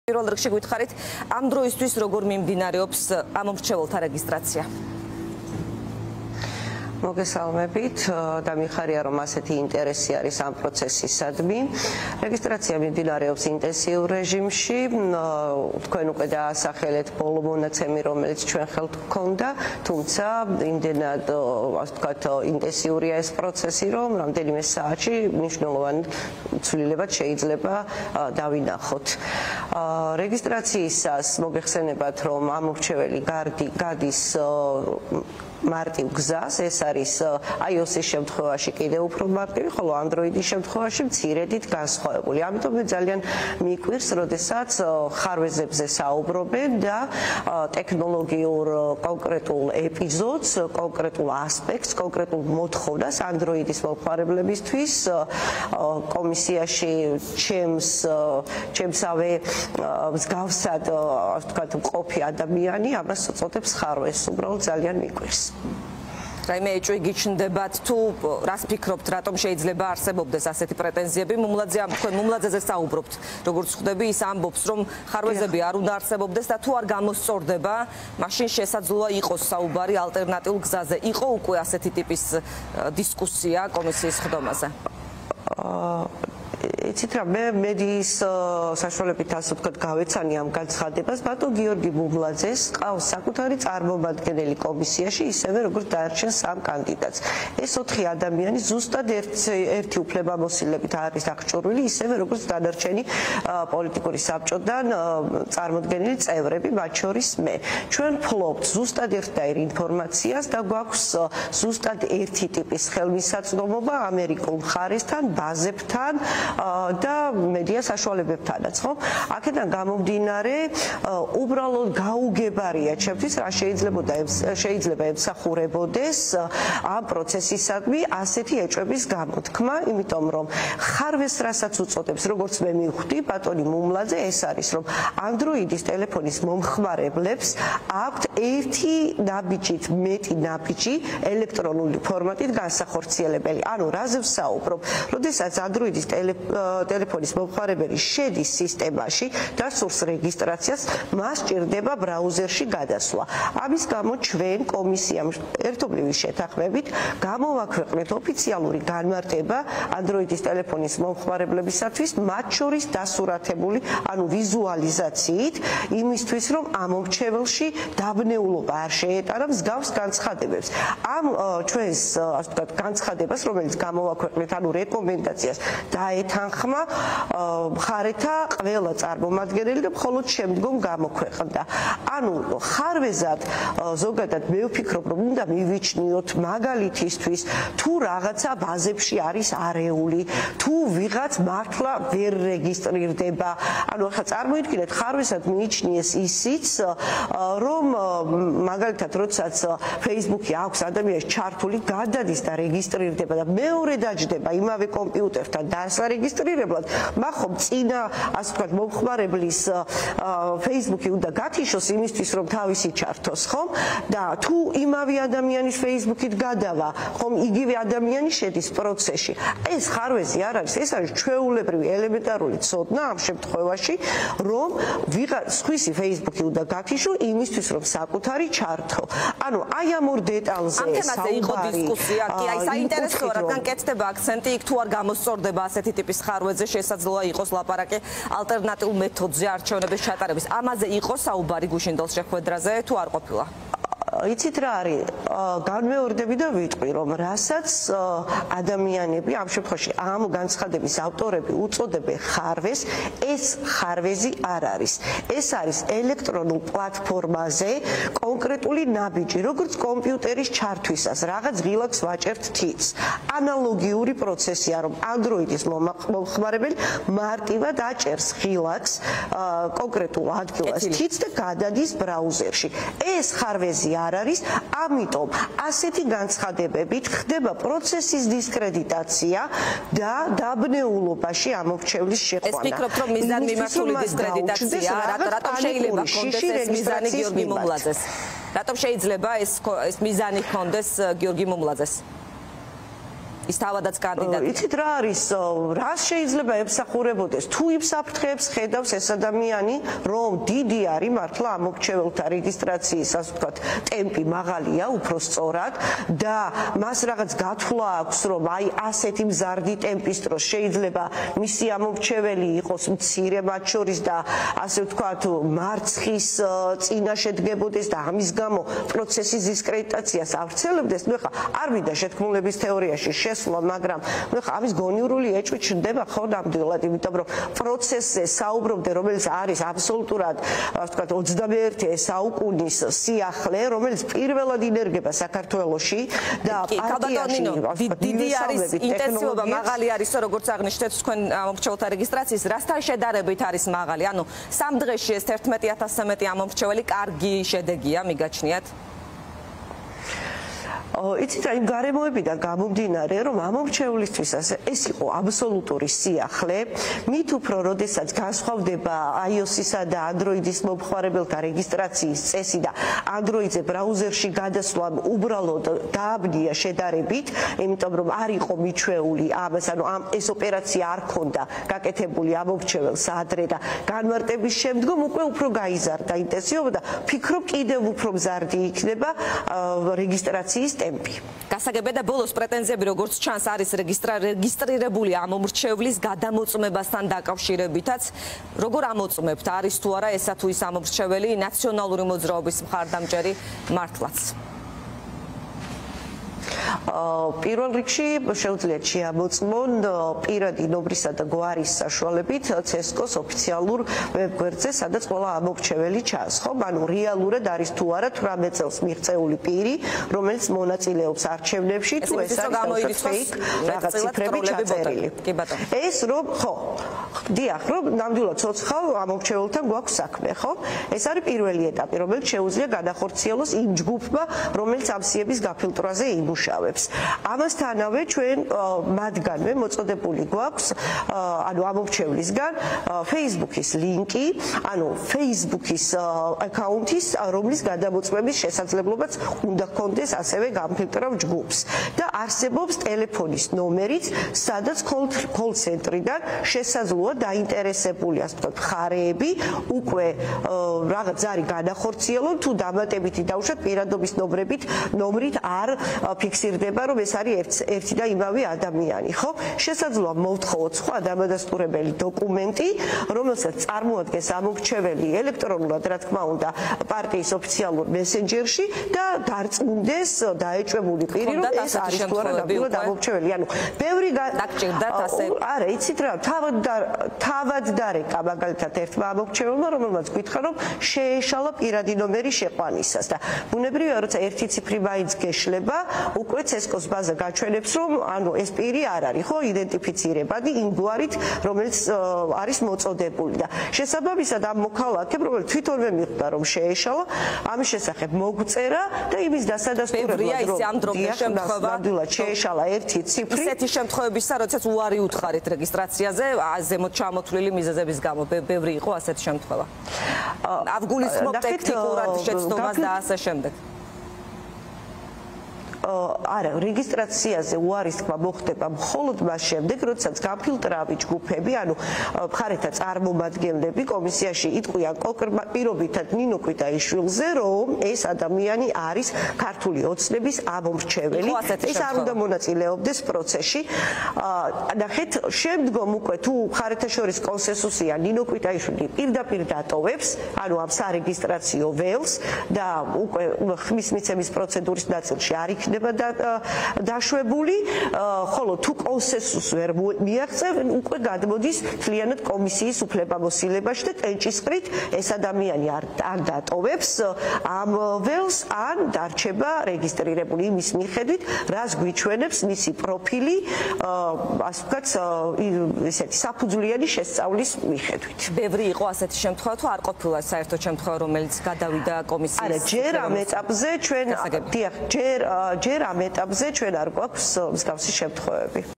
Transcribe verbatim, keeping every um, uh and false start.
პირველ რიგში გითხარით, ამ დროისთვის როგორ მიმდინარეობს ამომრჩეველთა რეგისტრაცია? მოგესალმებით და მიხარია რომ ასეთი ინტერესი არის ამ პროცესისადმი. რეგისტრაცია მიმდინარეობს ინტენსიურ რეჟიმში. თქვენ უკვე დაასახელეთ ბოლო მონაცემი, რომელიც ჩვენ ხელთ გქონდა, თუმცა იმდენად, ასე ვთქვათ, ინტენსიურია ეს პროცესი, რომ რამდენიმე საათში მნიშვნელოვანი ცვლილებად შეიძლება დავინახოთ. რეგისტრაციისას მოგეხსენებათ, რომ ამომრჩეველი გადის მარტივ გზას, ეს არის iOS-ის შემთხვევაში კიდევ უფრო მარტივი, ხოლო Android-ის შემთხვევაში მცირედით განსხვავებული. ამიტომ მე ძალიან მიკვირს, როდესაც ხარვეზებზე საუბრობენ და ტექნოლოგიურ კონკრეტულ ეპიზოდს, კონკრეტულ ასპექტს, კონკრეტულ მოთხოვნას Android-ის მომხმარებლებისთვის კომისიაში ჩემს ჩემსავე მსგავსად, ასე ვთქვათ, მყოფი ადამიანი ამას უწოდებს ხარვეზს, უბრალოდ ძალიან მიკვირს. რაიმე ეჭვი გიჩნდებათ თუ რას ფიქრობთ, რატომ შეიძლება არსებობდეს ასეთი პრეტენზიები? მუმლაძე ამ თქვენ მუმლაძეზე საუბრობთ, როგორც ხვდები, ის ამბობს, რომ ხარვეზები არ უნდა არსებობდეს და თუ არ გამოსწორდება, მაშინ შესაძლოა იყოს საუბარი ალტერნატიულ გზაზე. იყო უკვე ასეთი ტიპის დისკუსია კომისიის ხდომაზე? იცით რა, მე მედიის საშუალებით ასე ვთქვათ გავეცანი ამ განცხადებას, ბატონ გიორგი მუმლაძეს ყავს საკუთარი წარმომადგენელი კომისიაში, ისევე როგორც დარჩენ სამ კანდიდატს. ეს ოთხი ადამიანი ზუსტად ერთი უფლებამოსილებით არის აღჭურვილი, ისევე როგორც დანარჩენი პოლიტიკური საბჭოდან წარმოდგენილი წევრები, მათ შორის მე. ჩვენ ვფლობთ ზუსტად ერთდაერ ინფორმაციას და გვაქვს ზუსტად ერთი ტიპის ხელმისაწვდომობა ამერიკულ მხარესთან, ბაზებთან და მედია საშუალებებთანაც, ხო? აქედან გამომდინარე, უბრალოდ გაუგებარია ჩემთვის, რა შეიძლება შეიძლება ემსახურებოდეს ამ პროცესისადმი ასეთი ეჭვების გამოთქმა, იმიტომ რომ ხარვეს რასაც უწოდებს, როგორც მე მივხვდი, ბატონი მუმლაძე, ეს არის, რომ Android-ის ტელეფონის მომხმარებლებს აქვთ ერთი ნაბიჯით მეტი ნაბიჯი ელექტრონული ფორმატით განსახორციელებელი. ანუ რაზე ვსაუბრობ? როდესაც Android-ის ტელეფონის მომხმარებელი შედის სისტემაში და სურს რეგისტრაციას, მას ჭირდება ბრაუზერში გადასვლა. ამის გამო ჩვენ კომისიამ ერთობლივი შეთანხმებით გამოვაქვეყნეთ ოფიციალური განმარტება Android-ის ტელეფონის მომხმარებლებისათვის, მათ შორის დასურათებული, ანუ ვიზუალიზაციით, იმისთვის, რომ ამომრჩეველში დაბნეულობა არ შეეტანა მსგავს განცხადებებს. ამ ჩვენს, ასე ვთქვათ, განცხადებას, რომელიც გამოვაქვეყნეთ, ანუ რეკომენდაციას დაეთანხმა მხარეთა ყველა წარმომადგენელი და მხოლოდ შემდგომ გამოქვეყნდა. ანუ ხარვეზად ზოგადად მე ვფიქრობ, რომ უნდა მივიჩნიოთ მაგალითისთვის, თუ რაღაცა ბაზებში არის არეული, თუ ვიღაც მართლა ვერ რეგისტრირდება. ანუ ახლა წარმოიდგინეთ, ხარვეზად მიიჩნიეს ისიც, რომ მაგალითად, როდესაც Facebook-ი აქვს ადამიანს ჩართული, გადადის და რეგისტრირდება და მეორე დაჯდება იმავე კომპიუტერთან დასარეგისტრირებლად, მაგრამ წინა, ასე ვთქვათ, მომხმარებლის Facebook-ი უნდა გათიშოს იმისთვის, რომ თავისი ჩართოს, ხომ? და თუ იმავე ადამიანის Facebook-ით გადავა, ხომ იგივე ადამიანი შედის პროცესში. ეს ხარვეზი არ არის, ეს არის ჩვეულებრივი ელემენტარული ცოდნა ამ შემთხვევაში, რომ ვიღაც სხვისი Facebook-ი უნდა გათიშო იმისთვის, რომ საკუთარი ჩართო. ანუ აი ამ ორ დეტალზე ამ თემაზე იყო დისკუსია, კი, აი საინტერესოა, რადგან კეთდება აქცენტი იქ თუ არ გამოსწორდება ასეთი ტიპის ხარვეზე, შესაძლოა იყოს ლაპარაკი ალტერნატიულ მეთოდზე არჩევნების ჩატარების. ამაზე იყო საუბარი გუშინდელ შეხვედრაზე თუ არ ყოფილა? იცით რა არის, განმეორდები და ვიტყვი, რომ რასაც ადამიანები ამ შემთხვევაში ამ განცხადების ავტორები უწოდებენ ხარვეს, ეს ხარვეზი არ არის. ეს არის ელექტრონულ პლატფორმაზე კონკრეტული ნაბიჯი, როგორც კომპიუტერის ჩართვისას, რაღაც ღილაკს ვაჭერთ თითს. ანალოგიური პროცესია, რომ Android-ის მომხმარებელი მარტივად აჭერს ღილაკს კონკრეტულ ადგილას თითს და გადადის ბრაუზერში. ეს ხარვეზი არ არის, ამიტომ ასეთი განცხადებებით ხდება პროცესის დისკრედიტაცია და დაბნეულობაში ამომრჩევლის შეყვანა. ეს ფიქრობთ, რომ მიზანმიმართული დისკრედიტაცია, რატომ შეიძლება კონდეს ეს მიზანი გიორგი მუმლაძეს? რატომ შეიძლება ეს ეს მიზანი კონდეს გიორგი მუმლაძეს? ის თავადაც კანდიდატი. იცით რა არის, რას შეიძლება ემსახურებოდეს? თუ იმ საფრთხეებს ხედავს ეს ადამიანი, რომ დიდი არის მართლა ამომრჩეველთა რეგისტრაციის, ასე ვთქვათ, ტემპი მაღალია, უფრო სწორად და მას რაღაც გათვლა აქვს, რომ აი ასეთი მზარდი ტემპის დროს შეიძლება მისი ამომრჩეველი იყოს მცირე მათ შორის და ასე ვთქვათ, მარცხის წინაშე დგებოდეს და ამის გამო პროცესის დისკრედიტაციას ავრცელებდეს. ნუ ეხლა არ მინდა შეთქმულების თეორიაში შესვლა, მაგრამ ნუ ეხლა ამის გონიურული ეჭვი ჩნდება ხო ნამდვილად, იმიტომ რომ პროცესზე საუბრობდე, რომელიც არის აბსოლუტურად, ასე ვთქვათ, ოცდამეერთე საუკუნის სიახლე, რომელიც პირველად ინერგება საქართველოში და პარტიაში დიდი არის ინტენსივობა, მაღალი არის, როგორც აღნიშნეთ თქვენ ამომრჩეველთა რეგისტრაციის, რასთან შედარებით არის მაღალი? ანუ სამ დღეში ეს ერთმეტი ათასზე მეტი ამომრჩეველი კარგი შედეგია, მიგაჩნიათ? იცით, იმ გარემოებიდან გამომდინარე, რომ ამომრჩევლისთვის ეს იყო აბსოლუტური სიახლე, მით უფრო, როდესაც განსხვავდება iOS-ისა და Android-ის მომხმარებელთა რეგისტრაციის წესი და Android-ზე ბრაუზერში გადასვლამ უბრალოდ დააბნია შედარებით, იმიტომ რომ არ იყო მიჩვეული ამას, ანუ ამ ეს ოპერაცია არ ქონდა გაკეთებული ამომრჩეველს ადრე და განმარტების შემდგომ უკვე უფრო გაიზარდა ინტენსივობა და ფიქრობ კიდევ უფრო მზარდი იქნება რეგისტრაციის ტემპი. გასაგებია და ბოლოს პრეტენზიები, როგორც ჩანს, არის რეგისტრირებული ამომრჩევლის გადამოწმებასთან დაკავშირებითაც. როგორ ამოწმებთ? არის თუ არა ესა თუ ის ამომრჩეველი ნაციონალური მოძრაობის მხარდამჭერი მართლაც? პირველ რიგში შეუძლიათ შეამოწმონ პირადი ნომრისა და გვარის საშუალებით ცესკოს ოფიციალურ ვებგვერდზე, სადაც ყველა ამომრჩეველი ჩანს, ხო? ანუ რეალურად არის თუ არა თვრამეტ წელს მიღწეული პირი, რომელიც მონაწილეობს არჩევნებში, თუ ეს არის ფეიქ რაღაც ციფრები ჩაწერილი. ეს რომ ხო, დიახ, რომ ნამდვილად ცოცხალ ამომრჩეველთან გვაქვს საქმე, ხო? ეს არის პირველი ეტაპი, რომელიც შეუძლია განახორციელოს იმ ჯგუფმა, რომელიც ამ სიების გაფილტრვაზე იმუშავებს. ამასთანავე ჩვენ მათგანვე მოწოდებული გვაქვს, ანუ ამომრჩევლისგან Facebook-ის ლინკი, ანუ Facebook-ის აკაუნთის, რომლის გადამოწმების შესაძლებლობაც უნდა ჰქონდეს ასევე გამფილტრავ ჯგუფს და არსებობს ტელეფონის ნომერიც, სადაც call center-დან შესაძლოა დაინტერესებული, ასე ვთქვათ, მხარეები უკვე რაღაც არის განახორციელონ, თუ დამატებითი დავუშვათ პირადობის ნომრებით, ნომრით არ ფიქსირდება, რომ ეს არის ერთი და იმავე ადამიანი, ხო? შესაძლოა მოვთხოვოთ სხვა დამადასტურებელი დოკუმენტი, რომელსაც წარმოადგენს ამომრჩეველი ელექტრონულად, რა თქმა უნდა, პარტიის ოფიციალურ მესენჯერში და დარწმუნდეს დაეჭვებული პირი, რომ ეს არის თუ არა ნამდვილად ამომრჩეველი. ანუ ბევრი დაგჭირდათ ასე. არა, იცით რა, თავად თავად დარეკა მაგალითად ერთმა ამომრჩეველმა, რომელმაც გითხრა, რომ შეეშალა პირადი ნომერი შეყვანისას და ბუნებრივია, როცა ერთი ციფრი მაინც გეშლება, უკვე ცესკოს ბაზა გაჩვენებს, რომ ანუ ეს პირი არ არის, ხო, იდენტიფიცირებადი იმ გვარით, რომელიც არის მოწოდებული და შესაბამისად ამ მოქალაქემ, რომელიც თვითონვე მიხვდა, რომ შეეშალა, ამის შესახებ მოგწერა და იმის დასადასტურებლად, რომ ნამდვილად შეეშალა ერთი ციფრი. ისეთი შემთხვევებისა, როდესაც უარი უთხარით რეგისტრაციაზე, ზემოთ ჩამოთვლილი მიზეზების გამო, ბევრი იყო ასეთი შემთხვევა. ავგულისხმობ ტექნიკურად შეცდომას და ასე შემდეგ. არა, რეგისტრაციაზე უარის თქმა მოხდება მხოლოდ მას შემდეგ, როდესაც გამფილტრავი ჯგუფები, ანუ მხარეთა წარმომადგენლები კომისიაში იტყვიან კონკრეტ პირობითად ნინო კვიტაიშვილზე, რომ ეს ადამიანი არის ქართული ოცნების ამომრჩეველი, ეს არ უნდა მონაწილეობდეს პროცესში. ნახეთ, შემდგომ უკვე თუ მხარეთა შორის კონსენსუსია ნინო კვიტაიშვილი პირდაპირ დატოვებს, ანუ ამ სარეგისტრაციო ველს და უკვე ხმის მიცემის პროცედურის ნაწილში არ იქნება დაშვებული, ხოლო თუ კონსენსუსს ვერ მიაღწევენ, უკვე გადმოდის მთლიანად კომისიის უფლებამოსილებაში და კენჭისყრით ეს ადამიანი არ დატოვებს ამ ველს, ან დარჩება რეგისტრირებული იმის მიხედვით, რაც გვიჩვენებს მისი პროფილი, ასე ვთქვათ, ესეთი საფუძვლიანი შესწავლის მიხედვით. ბევრი იყო ასეთი შემთხვევა, თუ არ ყოფილა საერთო შემთხვევა, რომელიც გადავიდა კომისიის. არა, ჯერ ამ ეტაპზე ჩვენ, დიახ, ჯერ ჯერ ამ ეტაპზე ჩვენ არ გვაქვს მსგავსი შემთხვევები.